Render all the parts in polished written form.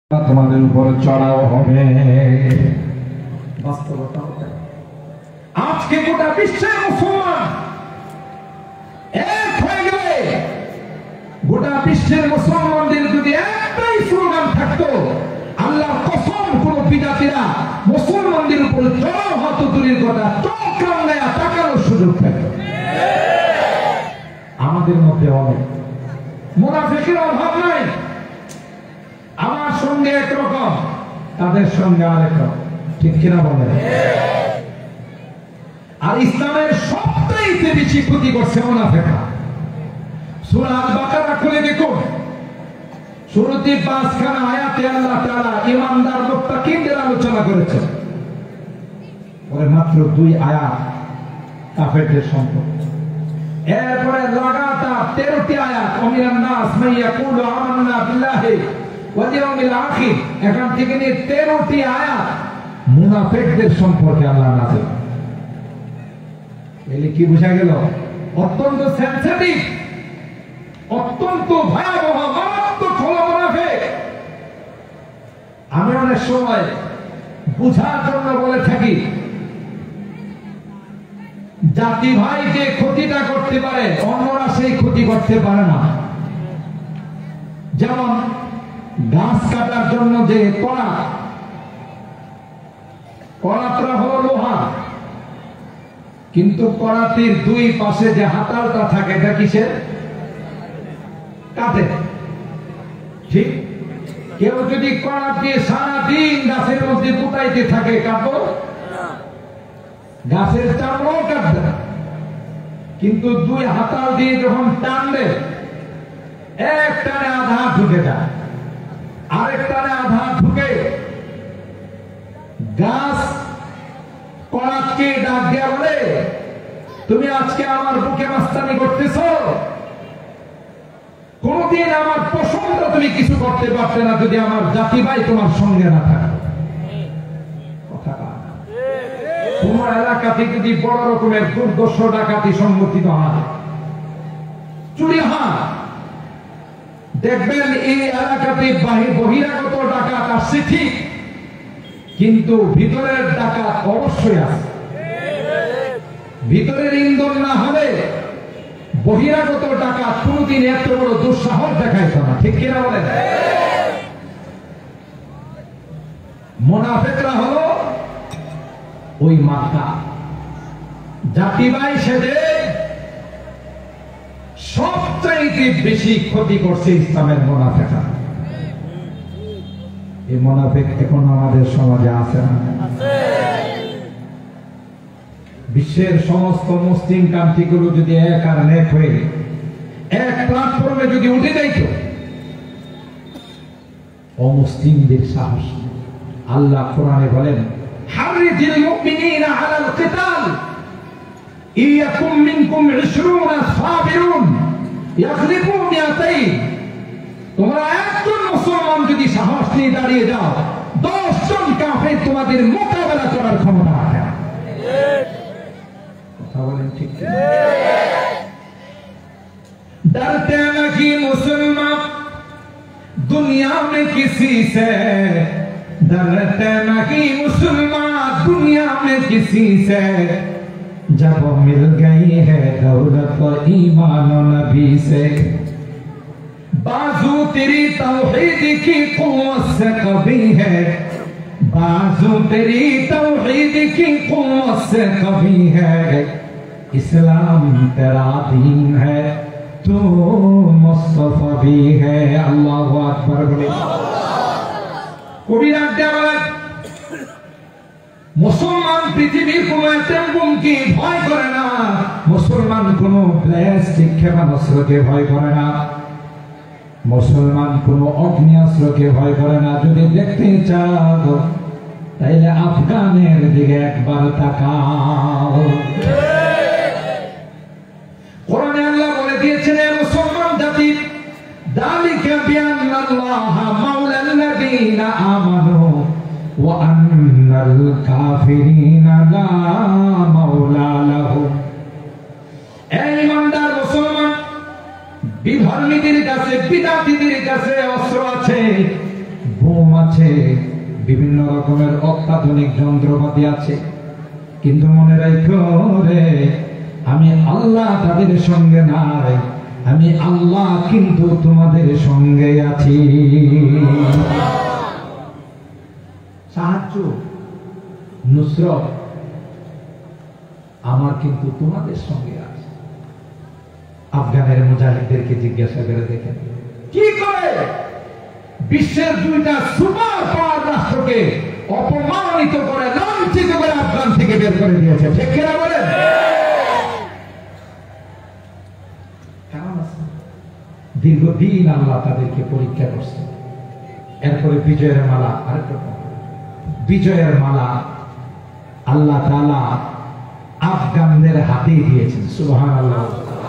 তোমাদের উপর চড়াও হবে। আজকে গোটা বিশ্বের মুসলমান এক হয়ে গেলে, গোটা বিশ্বের মুসলমানদের যদি একটাই স্লোগান থাকতো, আল্লাহর কসম কোন বিজাতিরা মুসলমানদের উপর চড়াও হতো দূরের কথা, চোখ রাঙায়া তাকানোর সুযোগ পেত। আমাদের মধ্যে অনেক মুনাফিকের অভাব নাই। আমার সঙ্গে একরকম, তাদের সঙ্গে আরেক রকম, ঠিক কিনা বলেন? আর ইসলামের সবচেয়ে বেশি ক্ষতি করছে মুনাফিকরা। সূরা আল বাকারা খুলে দেখুন, শুরুতে 5খানা আয়াতে আল্লাহ তাআলা ঈমানদার মুত্তাকিনদের আলোচনা করেছেন, পরে মাত্র 2 আয়াত কাফেরদের সম্পর্কে। এরপরে লাগাতার 13টি আয়াত ওমিনান নাস মান ইয়াকুলু আমান্না বিল্লাহি ওয়াল ইয়াউমিল আখির, এখান থেকে নিয়ে 13টি আয়াত মুনাফিকদের সম্পর্কে আল্লাহ নাযিল। এলে কি বোঝা গেল? অত্যন্ত সেনসিটিভ, অত্যন্ত ভয়াবহ, মারাত্মক হলো মুনাফিক। আমি অনেক সময় বুঝার জন্য বলে থাকি, জাতি ভাই যে ক্ষতিটা করতে পারে অন্যরা সেই ক্ষতি করতে পারে না। যেমন গাছ কাটার জন্য যে করাতটা হলো লোহা, কিন্তু করাতির 2 পাশে যে হাতালটা থাকে এটা কিসের? কাঠে। ঠিক, কেউ যদি করাতি সারাদিন গাছের মধ্যে পুতাইতে থাকে, কাটবো? গাছের চামড়াও কাটবে না, কিন্তু 2 হাতাল দিয়ে যখন টানবে, এক টানে আধা ঢুকে যায়, আরেক টানে আধা ঢুকে গাছ করাতকে ডাক দিয়া বলে, তুমি আজকে আমার বুকে মাস্তানি করতেছো, কোনদিন আমার পছন্দ তুমি কিছু করতে পারতে না যদি আমার জাতি ভাই তোমার সঙ্গে না থাকে। তোমার এলাকাতে যদি বড় রকমের দুর্দর্শ ডাকাতি সংগঠিত হয়, চুরি হয়, দেখবেন এই এলাকাতে বহিরাগত ডাকাত আসছে ঠিক, কিন্তু ভিতরের ডাকাত অবশ্যই আছে। ভিতরের ইন্ধন না হলে বহিরাগত ডাকাত কোনদিন এত বড় দুঃসাহস দেখাইত না, ঠিক কিনা বলেন? মুনাফিকরা হলো ওই মাথা, জাতি ভাই সেজে সবচাইতে বেশি ক্ষতি করছে ইসলামের মুনাফিকরা। এই মুনাফিক এখন আমাদের সমাজে আছে না? বিশ্বের সমস্ত মুসলিম কান্ট্রিগুলো যদি এক আর নেক হয়ে এক প্ল্যাটফর্মে যদি উঠে যাইত, অমুসলিমদের সাহস। আল্লাহ কোরআনে বলেন, হারিজিল মুমিনিনা আলাল কিতাল ইয়াকুম মিনকুম 20 সাবিরুন ইয়াগলিবু মিয়াতাইন। তোমরা একজন মুসলমান যদি সাহস নিয়ে দাঁড়িয়ে যাও, 10 জন কাফের তোমাদের মোকাবেলা করার ক্ষমতা রাখে। কথা বলেন ঠিক? डरते नहीं मुसलमान दुनिया में किसी से, डरते नहीं मुसलमान दुनिया में किसी से, जब मिल गई है दौलत ईमान नबी से, बाजू तेरी तौहीद की कुव्वत से कभी है, बाजू तेरी तौहीद की कुव्वत से कभी है, इस्लाम तेरा दीन है तो मुस्तफा भी है। अल्लाहु আকবার বলে কবিরা দেওয়ার মুসলমান পৃথিবীর কোন আতঙ্ককে ভয় করে না, মুসলমান কোন প্লাস্টিক ক্ষেপণাস্ত্রকে ভয় করে না, মুসলমান কোন অগ্নিয়াস্ত্রকে ভয় করে না। যদি দেখতে চাও তাইলে আফগানের দিকে একবার তাকাও। কোরআনে আল্লাহ বলে দিয়েছেন, মুসলমান জাতি, যালিকা বিআন্নাল্লাহা মাওলাল্লাযীনা আমানু ওয়া আন্নাল কাফিরিনা লা মাওলা লাহুম। এই ইমানদার মুসলমান, বিধর্মীদের কাছে, বিদাতীদের কাছে অস্ত্র আছে, বোম আছে, বিভিন্ন রকমের অত্যাধুনিক যন্ত্রপাতি আছে, কিন্তু মনে রাখো রে, আমি আল্লাহ তাদের সঙ্গে নাই, আমি আল্লাহ কিন্তু তোমাদের সঙ্গে আছি। সাহায্য, নুসরত আমার কিন্তু তোমাদের সঙ্গে আছে। আফগানের মুজাহিদদেরকে জিজ্ঞাসা করে দেখেন কি করে বিশ্বের দুইটা সুপার পাওয়ার রাষ্ট্রকে অপমানিত করে, লাঞ্ছিত করে আফগান থেকে বের করে দিয়েছে। ঠিক কিনা বলেন? দীর্ঘদিন আল্লাহ তাদেরকে পরীক্ষা করছে। এরপরে বিজয়ের মালা, আরেকটা বিজয়ের মালা আল্লাহ তাআলা আফগানদের হাতে দিয়েছেন। সুবহানাল্লাহ।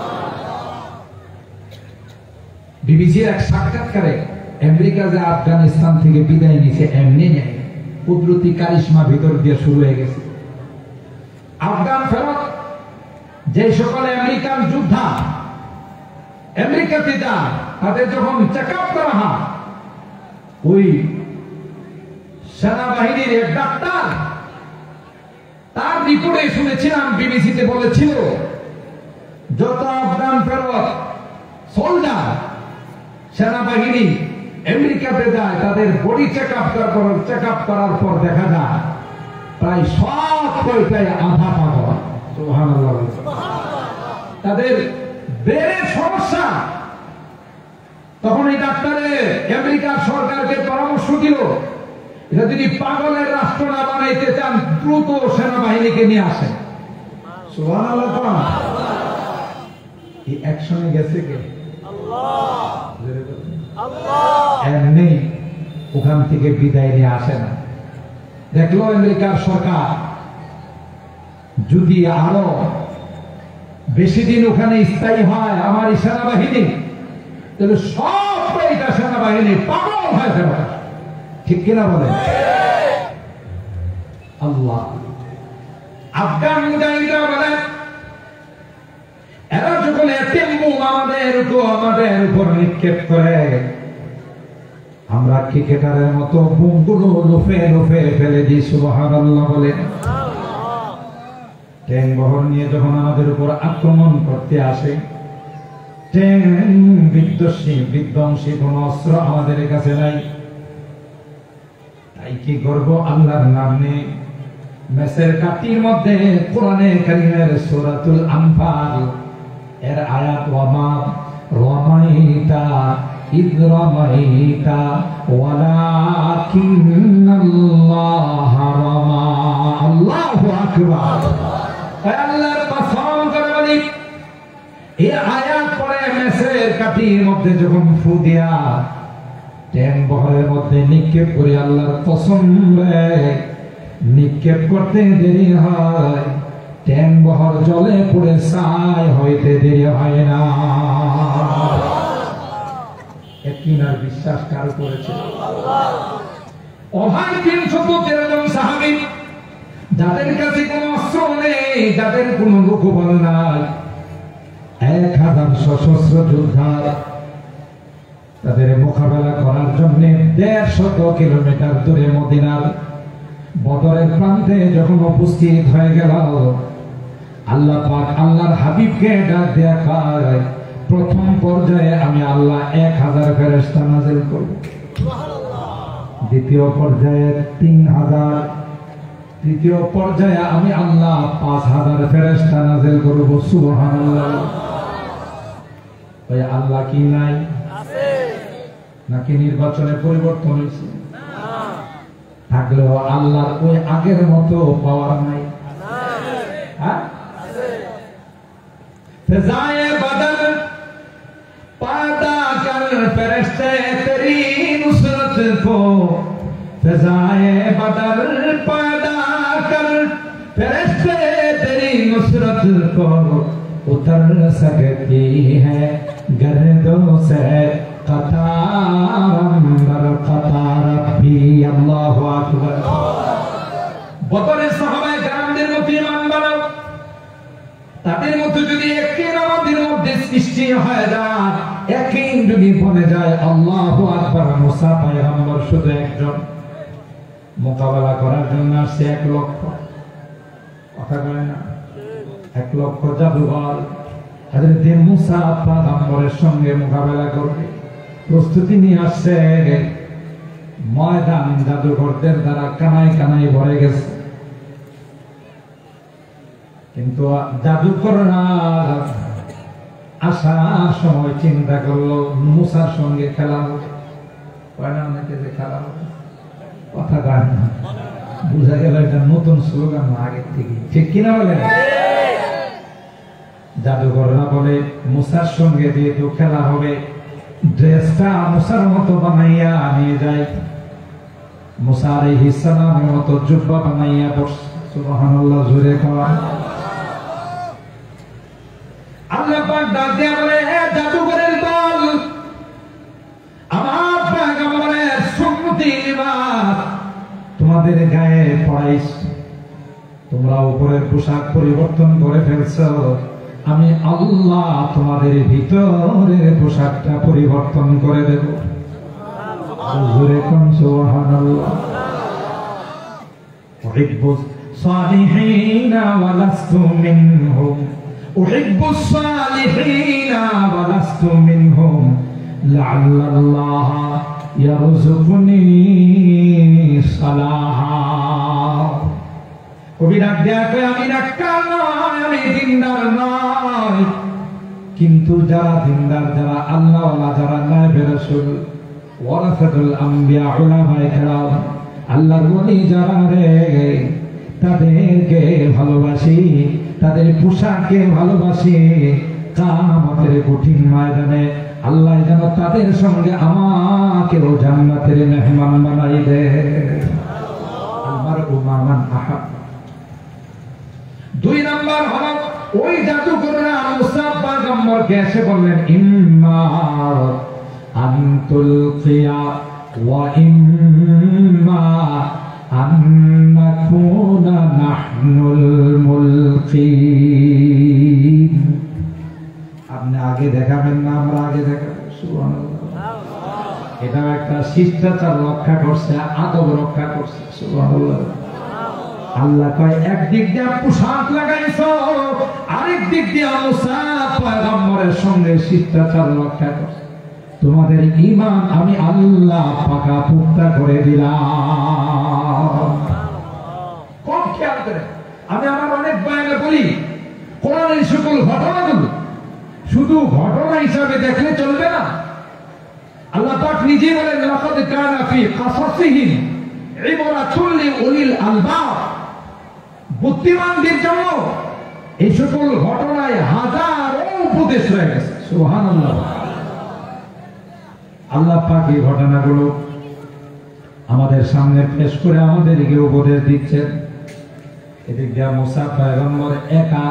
বিবিসির এক সাক্ষাৎকারে আমেরিকা যে আফগানিস্তান থেকে বিদায় নিয়েছে এমনি নেই, কুদরতি কারিশমা ভিতর দিয়ে শুরু হয়ে গেছে। আফগান ফেরত যে সকল আমেরিকান যোদ্ধা আমেরিকাতে যায়, তাদের যখন চেক আপ করা হয়, ওই সেনাবাহিনীর এক ডাক্তার তার রিপোর্টে শুনেছিলাম, বিবিসিতে বলেছিল, যত আফগান ফেরত সোলজার সেনাবাহিনী আমেরিকাতে যায়, তাদের বডি চেক আপ করার পর দেখা যায় প্রায় সব কয়টাই আধা পাগল। সুবহানাল্লাহ। তাদের ব্রেনের সমস্যা। তখন এই ডাক্তারে আমেরিকার সরকারকে পরামর্শ দিল, এটা যদি পাগলের রাষ্ট্র না বানাইতে চান, দ্রুত সেনাবাহিনীকে নিয়ে আসেন। সুবহানাল্লাহ। এই অ্যাকশনে গেছে কে? এমনি ওখান থেকে বিদায় নিয়ে আসে না। দেখলো আমেরিকার সরকার যদি আরো বেশি দিন ওখানে স্থায়ী হয় আমার এই সেনাবাহিনী, তাহলে সব কয়টা সেনাবাহিনী পাগল হয়ে যাবে। ঠিক কিনা বলেন? আল্লাহ। আফগান মুজাহিদরা বলেন, এরা যখন এতিম বোম আমাদের উপর নিক্ষেপ করে, আমরা ক্রিকেটারের মতো বোমগুলো লুফে লুফে ফেলে দিই। সুবহানাল্লাহ বলেন। ট্যাঙ্ক বহর নিয়ে যখন আমাদের উপর আক্রমণ করতে আসে, ট্যাঙ্ক বিধ্বংসী কোন অস্ত্র আমাদের কাছে নাই, তাই কি করবো? আল্লাহর নাম নেই। মেসের কাটির মধ্যে কোরআনে কারীমের সূরাতুল আনফাল এর আয়াত, ওয়ামা রামাইতা ইয রামাইতা ওয়ালাকিন্নাল্লাহ রামা। আল্লাহু আকবার। আল্লাহর কসম করে বলি, এই আয়াত পড়ে মেসের কাটির মধ্যে যখন ফু দিয়া ট্যাঙ্ক বহরের মধ্যে নিক্ষেপ করে, আল্লাহর কসম নিক্ষেপ করতে দেরি হয়, ট্যাঙ্ক বহর জলে পড়ে ছাই হইতে দেরি হয় না। একিনার বিশ্বাস কার করেছে? অভাব 313 জন সাহাবী, যাদের কাছে কোনো অস্ত্র নেই, যাদের কোনো লোকবল নাই, 1000 সশস্ত্র যোদ্ধা, তাদের মোকাবেলা করার জন্য 150 কিলোমিটার দূরে মদিনার বদরের প্রান্তে যখন উপস্থিত হয়ে গেল, আল্লাহ পাক আল্লাহর হাবিবকে ডাক দেয়া কয়, প্রথম পর্যায়ে আমি আল্লাহ 1000 ফেরেশতা নাযিল করব, দ্বিতীয় পর্যায়ে 3000, তৃতীয় পর্যায়ে আমি আল্লাহ 5000 ফেরেশতা নাযিল করব। সুবহানাল্লাহ। ওই আল্লাহ কি নাই? আছে। নাকি নির্বাচনে পরিবর্তন হয়েছে? থাকলেও আল্লাহর ওই আগের মতো পাওয়ার নাই। হ্যাঁ, ফিজায়ে বদর পায়দা কর ফেরেশতে তেরি নুসরত को, ফিজায়ে বদর পায়দা কর ফেরেশতে তেরি নুসরত को, उतर सकती है गर्दों से कतार अंदर कतार भी। अल्लाहु আকবার। বদরের সাহাবায়ে কেরামদের মতো ঈমান বানাও, তাদের মতো যদি একটি নামাজের মধ্যে সৃষ্টি হয়ে যায়, একই যদি বনে যায় আল্লাহু আকবার, মুসা পয়গম্বর শুধু একজন, মোকাবেলা করার জন্য আসছে 1 লক্ষ। কথা বলে না, 1 লক্ষ জাদুঘর হযরত মুসা পয়গম্বরের সঙ্গে মোকাবেলা করবে, প্রস্তুতি নিয়ে আসছে। ময়দান জাদুঘরদের দ্বারা কানায় কানায় ভরে গেছে, কিন্তু জাদুকররা আসার সময় চিন্তা করলো মুসার সঙ্গে খেলা হবে। অনেকে যে খেলা হবে, কথা গান না, বুঝা গেল এটা নতুন স্লোগান না আগের থেকে, ঠিক কিনা বলেন? জাদুকররা বলে মুসার সঙ্গে যেহেতু খেলা হবে, ড্রেসটা মুসার মতো বানাইয়া নিয়ে যায়। মুসা আলাইহিস সালামের মতো জুব্বা বানাইয়া পড়ছে। সুবহানাল্লাহ, জোরে কওয়া। আল্লাহ পাক ডাক দিয়া বলে, হে জাদুকরের দল, আমার পয়গম্বরের সুন্নতি লিবাস তোমাদের গায়ে পরাইছি, তোমরা উপরের পোশাক পরিবর্তন করে ফেলছো, আমি আল্লাহ তোমাদের ভিতরের পোশাকটা পরিবর্তন করে দেব। জোরে কোন সুবহানাল্লাহ। উহিব্বুস সালিহিনা ওয়া লাস্তু মিনহুম, উহিব্বুস সালিহিনা ওয়া লাস্তু মিনহুম, লাআল্লাল্লাহ ইয়ারযুকুনি সালাহা। কবি ডাক দেয়া কয়, আমি নেককার নয়, আমি দিনদার নয়, কিন্তু যারা দিনদার, যারা আল্লাহওয়ালা, যারা নায়েবে রাসূল, ওয়ারাসাতুল আম্বিয়া, উলামায়ে কেরাম, আল্লাহর ওলি যারা রে, তাদেরকে ভালোবাসি, তাদের পোশাককে ভালোবাসি। কিয়ামতের কঠিন ময়দানে আল্লাহ যেন তাদের সঙ্গে আমাকেও জান্নাতের মেহমান বানাই দে। আলমারউ মা মান আহাব। 2 নাম্বার হলো, ওই জাদুকররা মুসা পয়গম্বরকে এসে বললেন, ইম্মা আন তুলকিয়া ওয়া ইম্মা আন নাকুনা নাহনুল মুলকিন। আপনি আগে দেখাবেন না, আমরা আগে দেখাবো। সুবহানাল্লাহ। এটা একটা শিষ্টাচার রক্ষা করছে, আদব রক্ষা করছে। সুবহানাল্লাহ। আল্লাহ কয়, একদিক দিয়ে পোশাক লাগাইছো, আরেক দিক দিয়ে মুসা পয়গম্বরের সঙ্গে শিষ্টাচার রক্ষা করছে, তোমাদের ঈমান আমি আল্লাহ পাকা পুক্তা করে দিলাম। কম খেয়াল করে, আমি আমার অনেক বয়ানে বলি, কোরআনের সকল ঘটনাগুলো শুধু ঘটনা হিসাবে দেখলে চলবে না। আল্লাহ পাক নিজে বলেন, লাকাদ কানা ফি কাসাসিহিম ইবরাতুল লিউলিল আলবাব। বুদ্ধিমানদের জন্য এই সকল ঘটনায় হাজারো উপদেশ রয়ে গেছে। সুবহানাল্লাহ। আল্লাহ পাক এই ঘটনাগুলো আমাদের সামনে পেশ করে আমাদেরকে উপদেশ দিচ্ছেন। এদিক দিয়ে মুসা পয়গম্বর একা,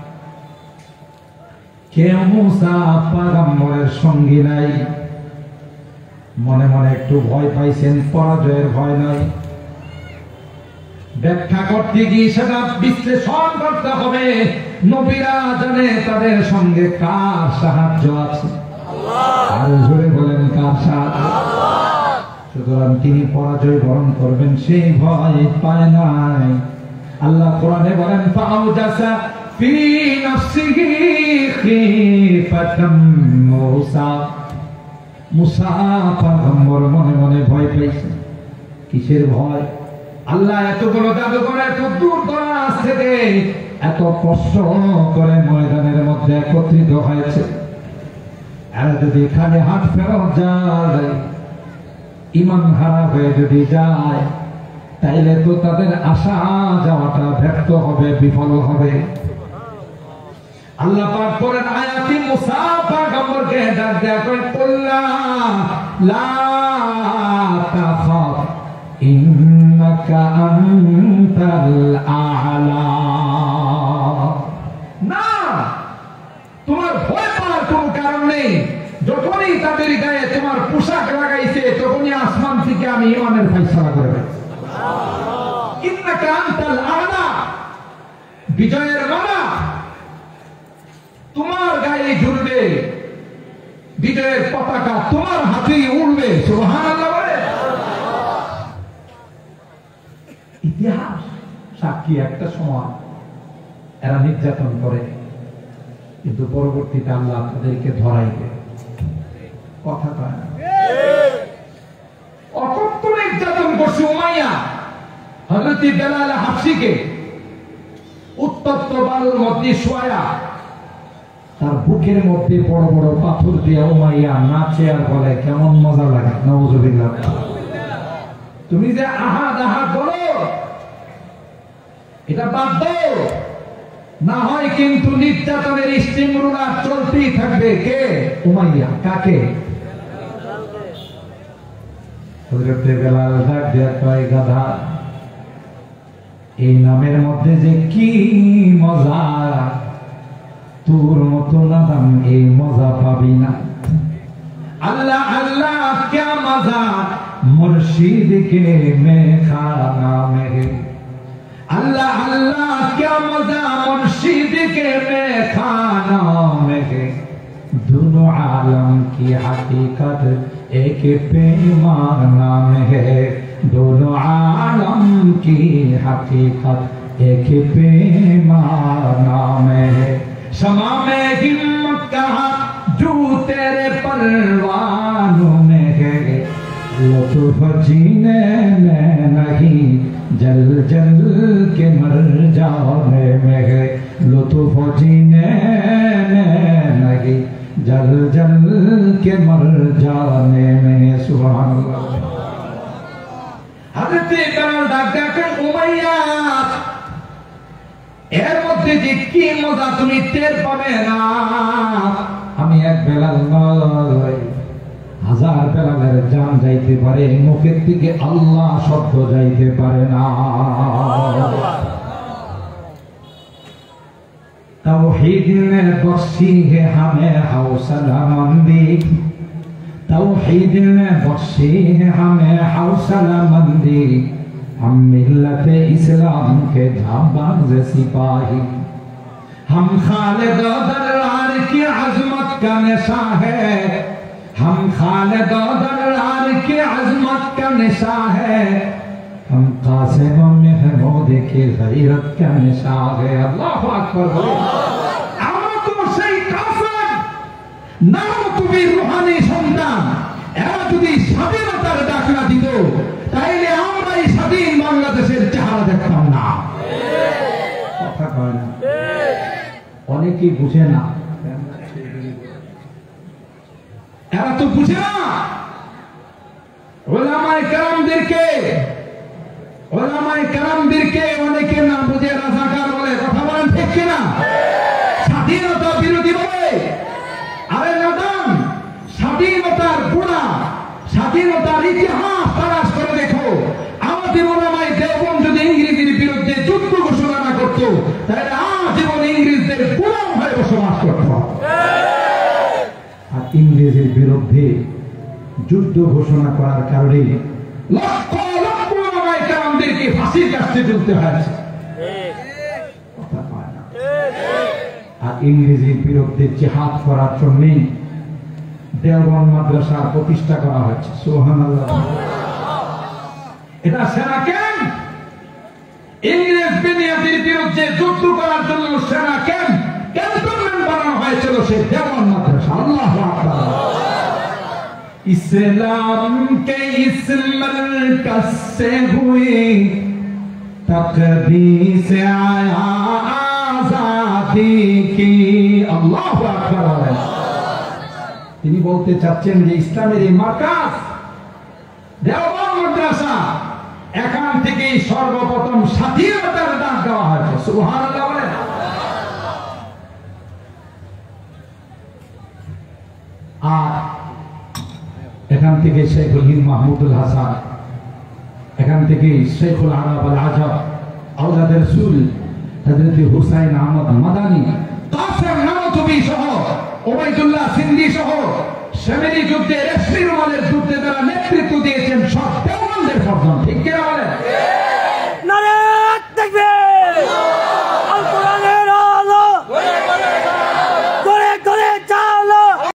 কেউ মুসা পয়গম্বরের সঙ্গী নাই। মনে মনে একটু ভয় পাইছেন, পরাজয়ের ভয় নাই। ব্যাখ্যা করতে গিয়ে সেটা বিশ্লেষণ করতে হবে, নবীরা জানে তাদের সঙ্গে কার সাহায্য আছে। আর জোরে বলেন, কার সাহায্য? সুতরাং তিনি পরাজয় বরণ করবেন সেই ভয় পায় নাই। আল্লাহ কোরআনে বলেন, ফাআউজাসা ফি নাফসিহি খিফাতাম মুসা। মুসা পয়গম্বর মনে মনে ভয় পাইছে। কিসের ভয়? আল্লাহ এতগুলো জাদুকর এত দূর দরাজ থেকে এত কষ্ট করে ময়দানের মধ্যে একত্রিত হয়েছে, এরা যদি খালি হাত ফেরত যায়, ঈমান হারা হয়ে যদি যায়, তাইলে তো তাদের আশা যাওয়াটা ব্যর্থ হবে, বিফল হবে। আল্লাহ পাক করেন আয়াতি মুসা পয়গম্বরকে ডাক দেয়া করেন, কুল্লা লা তাখাফ ইন্নাকা আনতাল আ'লা। না, তোমার ভয় পাওয়ার কোনো কারণ নেই। যখনই তাদের গায়ে তোমার পোশাক লাগাইছে, তখনই আসমান থেকে আমি ঈমানের ফয়সালা করে ফেলছি। ইন্নাকা আনতাল আ'লা, বিজয়ের মালা তোমার গায়ে ঝুলবে। বিজয়ের পতাকা তোমার হাতেই উড়বে। সুবহানাল্লাহ বলে। ইতিহাস সাক্ষী একটা সময় এরা নির্যাতন করে, কিন্তু পরবর্তীতে আল্লাহ তাদেরকে ধরাইবে। কথা কয় না? অকথ্য নির্যাতন করছে উমাইয়া হযরত বেলাল হাবশীকে উত্তপ্ত বালুর মধ্যে শোয়া, তার বুকের মধ্যে বড় বড় পাথর দিয়ে উমাইয়া নাচে আর বলে কেমন মজা লাগে। নাউযুবিল্লাহ। তুমি যে আহাদ আহাদ বলো এটা বাদ দাও, না হয় কিন্তু নির্যাতনের স্টিম রুলার চলতেই থাকবে। কে? উমাইয়া। কাকে? হযরত বেলাল ডাক দিয়ে কয়, গাধা, এই নামের মধ্যে যে কি মজা, তোর মতো নাদাম এই মজা পাবি না। আল্লাহ আল্লাহ क्या मजा मुर्शिद के में खाना में, अल्लाह अल्लाह क्या मजा मुर्शिद के में खाना में, दोनों आलम की हकीकत एक पैमाना में है, दोनों आलम की हकीकत एक पैमाना में है। शमा में हिम्मत कहा जो तेरे परवानों में है, लुत्फ जीने में नहीं जल जल के मर जाने में है, लुत्फ जीने में नहीं जल जल के मर जाने में। सुभान अल्लाह। हज़रत बेलाल ডাকেন উমাইয়া, এর মধ্যে যে কি মজা তুমি টের পাবে না। আমি এক বেলাল নয়, হাজার বেলালের জান যাইতে পারে, মুখের থেকে আল্লাহ শব্দ যাইতে পারে না। तौहीद ने बख्शी है हमें हौसला मंदी, तौहीद ने बख्शी है हमें हौसला मंदी, हम मिल्लत इस्लाम के जाबाज सिपाही, हम खालिद दर्रार की अजमत का निशा है, हम खालिद दर्रार की अजमत का निशा है, हम कासिम महमूद की गैरत का निशा है। अल्लाहु अकबर। আমরা তো সেই কাফের নাম তুমি রূহানি সন্তান, এরা যদি স্বাধীনতার ডাক না দিত তাইলে আমরা এই স্বাধীন বাংলাদেশের চেহারা দেখতাম না। কথা কয় না? অনেকেই বুঝে না, এরা তো বুঝে না। উলামায়ে কেরামদেরকে অনেকে না বুঝে রাজাকার বলে। কথা বলেন ঠিক কিনা? স্বাধীনতা বিরোধী বলে। আরে নাদান, স্বাধীনতার গুণা, স্বাধীনতার ইতিহাস তালাশ করে দেখো। আমাদের উলামায়ে দেওবন্দ যদি ইংরেজির বিরুদ্ধে যুদ্ধ ঘোষণা না করতো তাহলে আজীবন ইংরেজদের গোলাম হয়ে বসবাস করত। আর ইংরেজের বিরুদ্ধে যুদ্ধ ঘোষণা করার কারণে লক্ষ লক্ষ উলামায়ে কেরামদেরকে ফাঁসির কাছে ঝুলতে হয়েছে। কথা কয় না? আর ইংরেজির বিরুদ্ধে জিহাদ করার জন্য দেওবন্দ মাদ্রাসা প্রতিষ্ঠা করা হয়েছে। সুবহানাল্লাহ। এটা সেনা ক্যাম্প, ইংরেজ বিনিয়াদের বিরুদ্ধে যুদ্ধ করার জন্য সেনা ক্যাম্প ক্যান্টনমেন্ট বানানো হয়েছিল সে দেওবন্দ মাদ্রাসা। আল্লাহু আকবার। इस्लाम के इस मरकज से हुई तकदीस आया आजादी की। अल्लाहु আকবার। তিনি বলতে চাচ্ছেন যে ইসলামের এই মার্কাজ দেওবন্দ মাদ্রাসা, এখান থেকেই সর্বপ্রথম স্বাধীনতার ডাক দেওয়া হয়েছে। সুবহানাল্লাহ বলেন। আর এখান থেকে শেখুল হিন্দ মাহমুদুল হাসান, এখান থেকে শেখুল আরব আল আজব আওলাদ রাসূল হযরত হুসাইন আহমদ মাদানী, কাসেম নানতুবি সহ ওবাইদুল্লাহ সিন্ধি সহ শেমেলি যুদ্ধে রেশমি রুমালের যুদ্ধে যারা নেতৃত্ব